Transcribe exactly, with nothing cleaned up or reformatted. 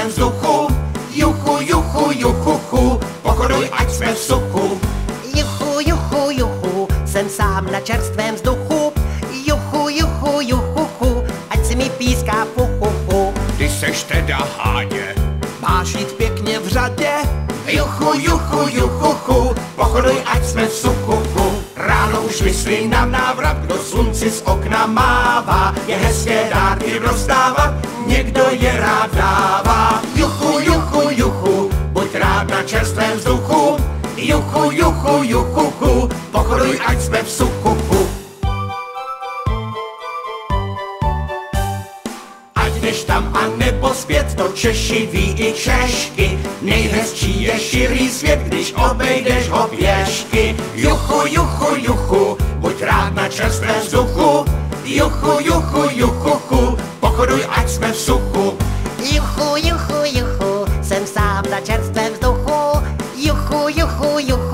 čerstvém vzduchu. Juchu, juchu, juchu, chu, pochoduj, ať jsme v suchu. Juchu, juchu, juchu, jsem sám na čerstvém vzduchu. Juchu, juchu, juchu, chu, ať se mi píská fuchu, fu. Ty seš teda hádě, Máš jít pěkně v řadě. juchu, juchu, juchu, chu, pochoduj, ať jsme v suchu, chu. Ráno už myslí nám návrat, kdo slunci z okna mává. Je hezké dárky rozdávat, někdo je rád dává. Juchu, juchu, juchu, buď rád na čerstvém vzduchu. Juchu, juchu, juchu, chu, pochoduj, ať jsme v suchu, chu. Ať jdeš tam a nebo zpět, to Češi ví i Češky. Nejhezčí je širý svět, když obejdeš ho pěšky. Juchu, juchu, juchu, buď rád na čerstvém vzduchu. Juchu, juchu, juchu, chu, pochoduj, ať jsme v suchu. Juchu, juchu, juchu, jsem sám na čerstvém vzduchu. Juchu, juchu, juchu.